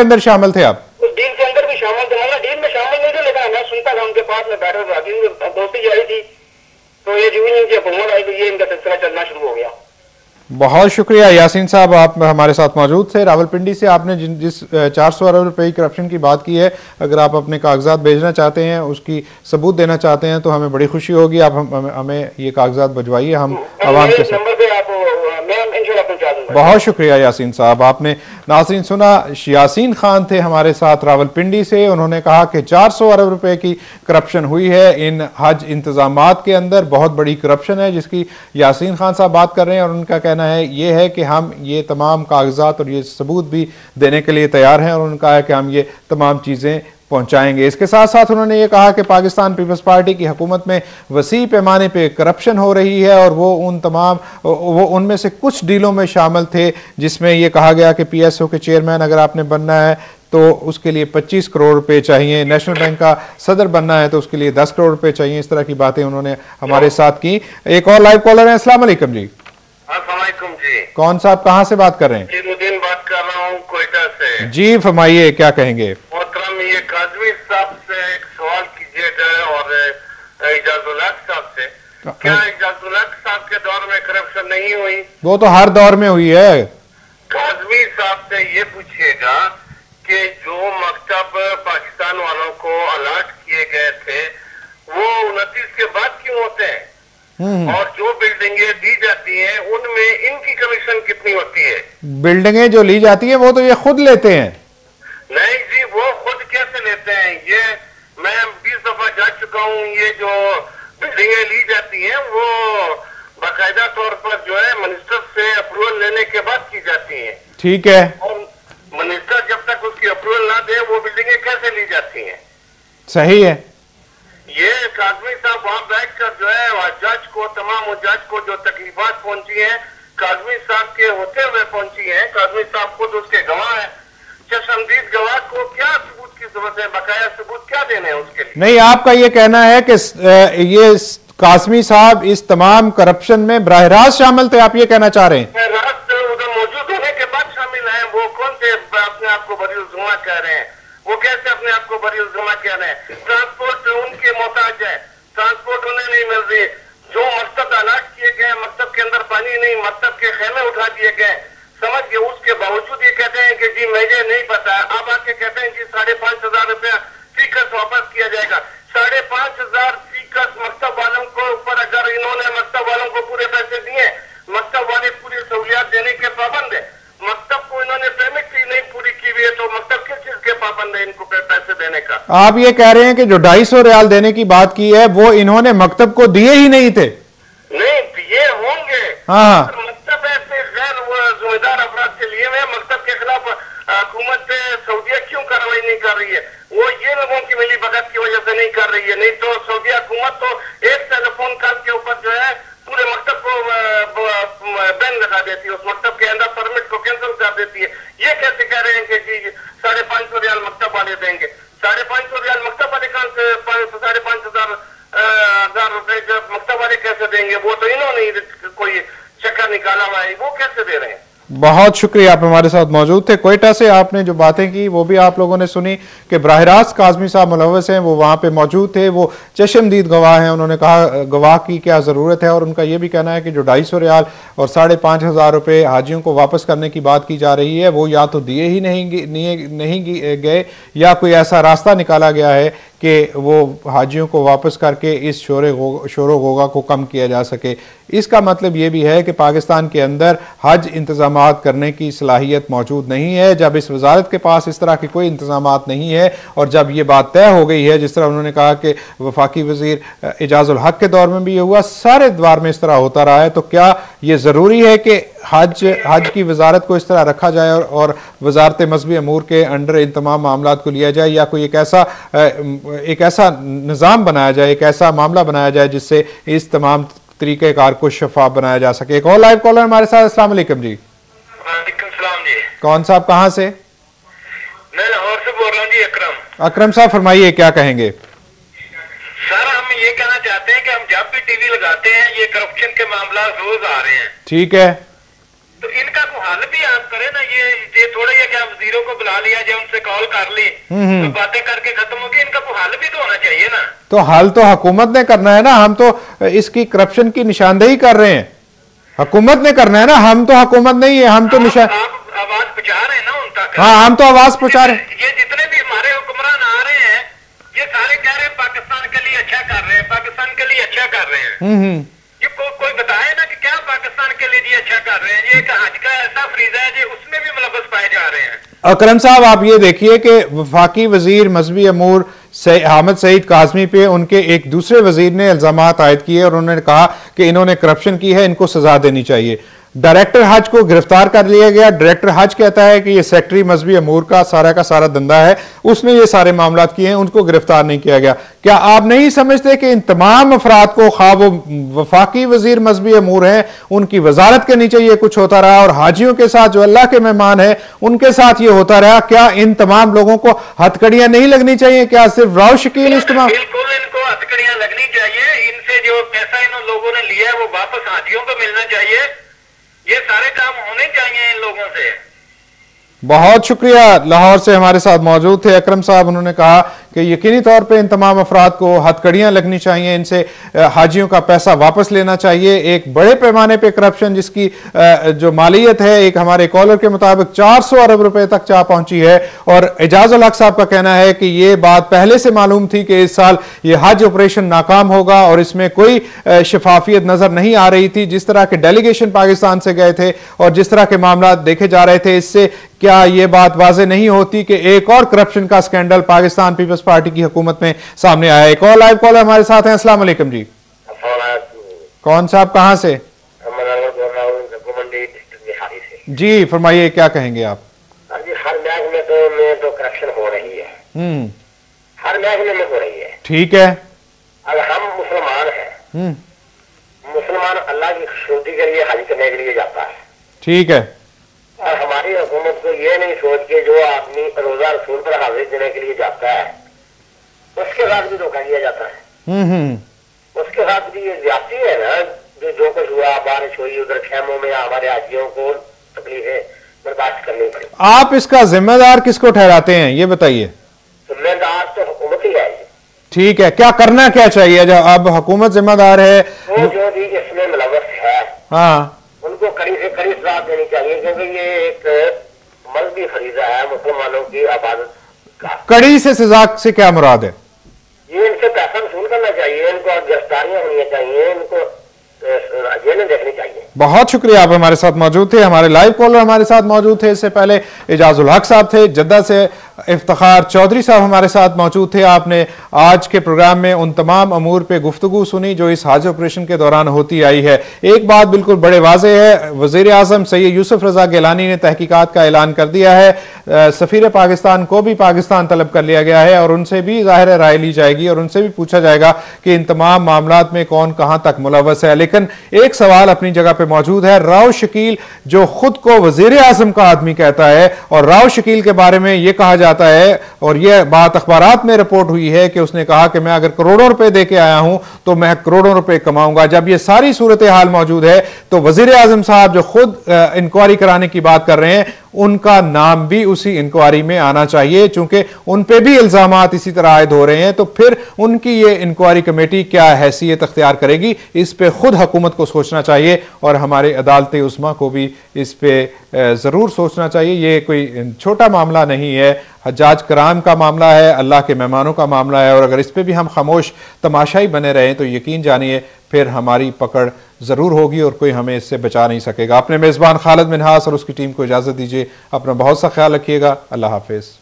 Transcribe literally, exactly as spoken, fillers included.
अंदर शामिल थे आप? उस डील के अंदर भी शामिल थे, मतलब डील में शामिल नहीं थे, लेकिन मैं सुनता था उनके पास में बैठा था, दोस्ती जारी थी, तो ये जो इनकी हुकूमत आई तो ये इनका सिलसिला चलना शुरू हो गया। बहुत शुक्रिया यासीन साहब, आप हमारे साथ मौजूद थे रावलपिंडी से। आपने जिन जिस चार सौ अरब रुपए की करप्शन की बात की है, अगर आप अपने कागजात भेजना चाहते हैं, उसकी सबूत देना चाहते हैं, तो हमें बड़ी खुशी होगी। आप हम, हमें ये कागजात भिजवाइए, हम आवाम के साथ। बहुत शुक्रिया यासीन साहब। आपने नाज़रीन सुना, यासीन खान थे हमारे साथ रावलपिंडी से। उन्होंने कहा कि चार सौ अरब रुपए की करप्शन हुई है इन हज इंतजामात के अंदर, बहुत बड़ी करप्शन है जिसकी यासीन खान साहब बात कर रहे हैं। और उनका कहना है ये है कि हम ये तमाम कागजात और ये सबूत भी देने के लिए तैयार हैं, और उन्होंने कहा है कि हम ये तमाम चीज़ें पहुंचाएंगे। इसके साथ साथ उन्होंने ये कहा कि पाकिस्तान पीपल्स पार्टी की हुकूमत में वसी पैमाने पे करप्शन हो रही है, और वो उन तमाम वो उनमें से कुछ डीलों में शामिल थे जिसमें ये कहा गया कि पीएसओ के चेयरमैन अगर आपने बनना है तो उसके लिए पच्चीस करोड़ रुपए चाहिए, नेशनल बैंक का सदर बनना है तो उसके लिए दस करोड़ रुपए चाहिए। इस तरह की बातें उन्होंने हमारे साथ की। एक और लाइव कॉलर है। अस्सलाम वालेकुम जी। जी कौन साहब, कहाँ से बात कर रहे हैं? जी बात कर रहा हूँ कोयटा से। जी फरमाइए, क्या कहेंगे? मोहतरम, ये काजमी साहब से एक सवाल कीजिएगा और इजाजुल हक साहब से, क्या इजाजुल हक साहब के दौर में करप्शन नहीं हुई? वो तो हर दौर में हुई है। काजमी साहब से ये पूछिएगा कि जो मकतब पाकिस्तान वालों को अलर्ट किए गए थे वो उनतीस के बाद क्यों होते हैं, और जो बिल्डिंगें दी जाती हैं उनमें इनकी कमीशन कितनी होती है? बिल्डिंगें जो ली जाती हैं वो तो ये खुद लेते हैं। नहीं जी, वो खुद कैसे लेते हैं? ये मैं बीस दफा जा चुका हूँ। ये जो बिल्डिंगें ली जाती हैं वो बाकायदा तौर पर जो है मिनिस्टर से अप्रूवल लेने के बाद की जाती हैं। ठीक है। और मिनिस्टर जब तक उसकी अप्रूवल ना दे वो बिल्डिंगें कैसे ली जाती हैं? सही है। ये काजमी साहब वहाँ बैठकर जो है जज को, तमाम जज को जो तकलीफात पहुंची है काजमी साहब के होते हुए पहुंची है। काजमी साहब खुद उसके गवाह है। चशमदीद गवाह को क्या सबूत की जरूरत है? बकाया सबूत क्या देने हैं उसके लिए? नहीं, आपका ये कहना है कि ये काजमी साहब इस तमाम करप्शन में बराह रास्त शामिल थे, आप ये कहना चाह रहे हैं? बराह रास्त उधर मौजूद होने के बाद शामिल है। वो कौन से अपने आप को बरी जुमा कह रहे हैं? वो कैसे अपने आप को बरी जुमा कह रहे हैं? ट्रांसपोर्ट उनके मोहताज है, ट्रांसपोर्ट उन्हें नहीं मिल रही। जो मकतब अलर्ट किए गए, मकतब के अंदर पानी नहीं, मकतब के खेमे उठा दिए गए, समझ गए। उसके बावजूद ये कहते हैं कि जी मुझे नहीं पता है। अब आके कहते हैं जी साढ़े पांच हजार रुपया फीकस वापस किया जाएगा। साढ़े पांच हजार फीकस मकतब वालों को ऊपर, अगर इन्होंने मकतब वालों को पूरे पैसे दिए, मकतब वाले पूरी सहूलियात देने के पाबंद है, मकतब को इन्होंने पेमेंट ही नहीं पूरी की हुई है, तो मकतब किस चीज के पाबंद है इनको पैसे देने का? आप ये कह रहे हैं कि जो ढाई सौ रियाल देने की बात की है वो इन्होंने मकतब को दिए ही नहीं थे? नहीं दिए होंगे। हाँ, मकतब ऐसे गैर जिम्मेदार अफराद से लिए हुए। मकतब के खिलाफ हुकूमत सऊदीया क्यों कार्रवाई नहीं कर रही है? वो ये लोगों की मिली भगत की वजह से नहीं कर रही है। नहीं तो सऊदीया हुकूमत तो एक टेलीफोन कॉल के ऊपर जो है पूरे मकतब को बैन लगा देती है, उस मकतब के अंदर परमिट को कैंसिल कर देती है। ये कैसे कह रहे हैं कि जी साढ़े पांच सौ रियाल मकतब वाले देंगे? साढ़े पांच सौ रियाल मकतब वाले कहां से? साढ़े पांच हजार हजार रुपए जब मकतब वाले कैसे देंगे? वो तो इन्होंने कोई चक्कर निकाला हुआ है, वो कैसे दे रहे हैं? बहुत शुक्रिया, आप हमारे साथ मौजूद थे कोयटा से। आपने जो बातें की वो भी आप लोगों ने सुनी कि बराह रास्त काजमी साहब मुलव्वस हैं, वो वहाँ पे मौजूद थे, वो चशमदीद गवाह हैं। उन्होंने कहा गवाह की क्या ज़रूरत है, और उनका ये भी कहना है कि जो ढाई सौ रियाल और साढ़े पाँच हज़ार रुपये हाजियों को वापस करने की बात की जा रही है वो या तो दिए ही नहीं नहीं, नहीं गए, या कोई ऐसा रास्ता निकाला गया है कि वो हाजियों को वापस करके इस शोर शोर गोगा को कम किया जा सके। इसका मतलब ये भी है कि पाकिस्तान के अंदर हज इंतजामात करने की सलाहियत मौजूद नहीं है। जब इस वजारत के पास इस तरह के कोई इंतजामात नहीं है, और जब ये बात तय हो गई है, जिस तरह उन्होंने कहा कि वफाकी वजीर इजाजुल हक के दौर में भी ये हुआ, सारे दौर में इस तरह होता रहा है, तो क्या ये ज़रूरी है कि हज हज की वजारत को इस तरह रखा जाए और, और वजारत मजहबी अमूर के अंडर इन तमाम मामला को लिया जाए, या कोई एक ऐसा एक ऐसा निज़ाम बनाया जाए, एक ऐसा मामला बनाया जाए जिससे इस तमाम तरीक़ेकार को शफाफ बनाया जा सके? एक और लाइव कॉलर हमारे साथ। अस्सलाम वालेकुम जी। वालेकुम सलाम जी। कौन साहब, कहाँ से? मैं लाहौर से बोल रहा हूँ जी। अकरम। अकरम साहब फरमाइए, क्या कहेंगे? सर हम ये कहना चाहते हैं कि हम जब भी टीवी लगाते हैं ये करप्शन के मामला रोज आ रहे हैं। ठीक है। तो इनका को हल भी आप करें ना। ये ये थोड़ा ये क्या वजीरों को बुला लिया, जो उनसे कॉल कर ली तो बातें करके खत्म होगी, इनका को हल भी तो होना चाहिए ना। तो हल तो हुकूमत ने करना है ना, हम तो इसकी करप्शन की निशानदेही कर रहे हैं, हुकूमत ने करना है ना, हम तो हुकूमत नहीं है, हम तो निशान आवाज पहुंचा रहे हैं ना उन तक। हाँ, हम तो आवाज पहुंचा रहे हैं। ये जितने भी हमारे हुक्मरान आ रहे हैं ये सारे कह रहे हैं पाकिस्तान के लिए अच्छा कर रहे हैं, पाकिस्तान के लिए अच्छा कर रहे हैं। ये को, कोई बताए ना कि क्या पाकिस्तान के लिए जी अच्छा कर रहे हैं। ये एक हज का ऐसा फ्रीजा है जो उसमें भी मुलव्वस पाए जा रहे हैं। अकरम साहब, आप ये देखिए कि वफाकी वजीर मजहबी अमूर हामिद सईद काज़मी पे उनके एक दूसरे वजीर ने इल्जामात आयद किए और उन्होंने कहा कि इन्होंने करप्शन की है, इनको सजा देनी चाहिए। डायरेक्टर हज को गिरफ्तार कर लिया गया। डायरेक्टर हज कहता है कि ये सेक्रेटरी मजहबी अमूर का सारा का सारा धंधा है, उसने ये सारे मामला किए हैं, उनको गिरफ्तार नहीं किया गया। क्या आप नहीं समझते कि इन तमाम अफराद को, खा वो वफाकी वजीर मजहबी अमूर हैं, उनकी वजारत के नीचे ये कुछ होता रहा और हाजियों के साथ जो अल्लाह के मेहमान है उनके साथ ये होता रहा? क्या इन तमाम लोगों को हथकड़ियां नहीं लगनी चाहिए? क्या सिर्फ राव शकील इस्तेमाल? बिल्कुल इनको हथकड़ियां लगनी चाहिए। इनसे जो पैसा इन लोगों ने लिया है वो वापस हाजियों को मिलना चाहिए। ये सारे काम होने चाहिए इन लोगों से। बहुत शुक्रिया। लाहौर से हमारे साथ मौजूद थे अकरम साहब। उन्होंने कहा कि यकीनी तौर पे इन तमाम अफराद को हथकड़ियां लगनी चाहिए, इनसे हाजियों का पैसा वापस लेना चाहिए। एक बड़े पैमाने पे करप्शन जिसकी जो मालियत है, एक हमारे कॉलर के मुताबिक चार सौ अरब रुपए तक जा पहुंची है। और एजाज उल हक साहब का कहना है कि ये बात पहले से मालूम थी कि इस साल ये हज ऑपरेशन नाकाम होगा और इसमें कोई शफाफियत नजर नहीं आ रही थी। जिस तरह के डेलीगेशन पाकिस्तान से गए थे और जिस तरह के मामला देखे जा रहे थे, इससे क्या ये बात वाजे नहीं होती कि एक और करप्शन का स्कैंडल पाकिस्तान पीपल्स पार्टी की हुकूमत में सामने आया? एक और लाइव कॉलर हमारे साथ हैं। अस्सलाम वालेकुम जी। कौन साहब, कहां से? जी फरमाइए, क्या कहेंगे आप? हर महकमे तो में तो करप्शन हो रही है। हम्म हर महकमे में हो रही है। ठीक है। अगर हम मुसलमान हैं, मुसलमान अल्लाह की खूबसूरती के लिए हज करने के लिए जाता है। ठीक है। और हमारी हुकूमत को ये नहीं सोच के जो आदमी रोजा रसूल पर हाजिर देने के लिए जाता है उसके साथ भी धोखा किया जाता है। हम्म उसके साथ भी ये ज्यादती है ना। जो जो कुछ हुआ, बारिश हुई उधर खेमों में, हमारे हाजियों को तकलीफें बर्दाश्त करनी पड़ी। आप इसका जिम्मेदार किसको ठहराते हैं, ये बताइए? जिम्मेदार तो हुकूमत ही है। ठीक है, क्या करना क्या चाहिए? जब अब हुकूमत जिम्मेदार है, वो जो भी इसमें मुलव्वस है, हाँ, उनको कड़ी से कड़ी सजा देनी चाहिए, क्योंकि ये एक मजहबी फरीजा है मुसलमानों की आबादत का। कड़ी से सजा से क्या मुराद है? ये इनसे पैसा वसूल करना चाहिए, इनको गिरफ्तारियां होनी चाहिए, इनको जेलें देखनी चाहिए। बहुत शुक्रिया, आप हमारे साथ मौजूद थे। हमारे लाइव कॉलर हमारे साथ मौजूद थे। इससे पहले एजाज उल हक साहब थे जद्दा से। इफ्तिखार चौधरी साहब हमारे साथ मौजूद थे। आपने आज के प्रोग्राम में उन तमाम अमूर पे गुफ्तगू सुनी जो इस हज ऑपरेशन के दौरान होती आई है। एक बात बिल्कुल बड़े वाज़ेह है, वज़ीर आज़म सैयद यूसुफ रज़ा गिलानी ने तहकीकात का ऐलान कर दिया है। सफ़ीर पाकिस्तान को भी पाकिस्तान तलब कर लिया गया है और उनसे भी ज़ाहिर राय ली जाएगी और उनसे भी पूछा जाएगा कि इन तमाम मामलात में कौन कहाँ तक मुलव्वस है। लेकिन एक सवाल अपनी जगह पर मौजूद है। राव शकील जो खुद को वज़ीर आज़म का आदमी कहता है और राव शकील के बारे में यह कहा जाता है और यह बात अखबारात में रिपोर्ट हुई है कि उसने कहा कि मैं अगर करोड़ों रुपए देके आया हूं तो मैं करोड़ों रुपए कमाऊंगा। जब यह सारी सूरत हाल मौजूद है तो वजीर आजम साहब जो खुद इंक्वायरी कराने की बात कर रहे हैं उनका नाम भी उसी इंक्वायरी में आना चाहिए, चूंकि उन पे भी इल्जामात इसी तरह आयद हो रहे हैं। तो फिर उनकी ये इंक्वायरी कमेटी क्या हैसियत अख्तियार करेगी, इस पे खुद हुकूमत को सोचना चाहिए और हमारे अदालत उस्मा को भी इस पे जरूर सोचना चाहिए। ये कोई छोटा मामला नहीं है, हज्जाज कराम का मामला है, अल्लाह के मेहमानों का मामला है। और अगर इस पे भी हम खामोश तमाशाई बने रहें तो यकीन जानिए फिर हमारी पकड़ जरूर होगी और कोई हमें इससे बचा नहीं सकेगा। अपने मेजबान खालिद मिनहास और उसकी टीम को इजाजत दीजिए। अपना बहुत सा ख्याल रखिएगा। अल्लाह हाफिज।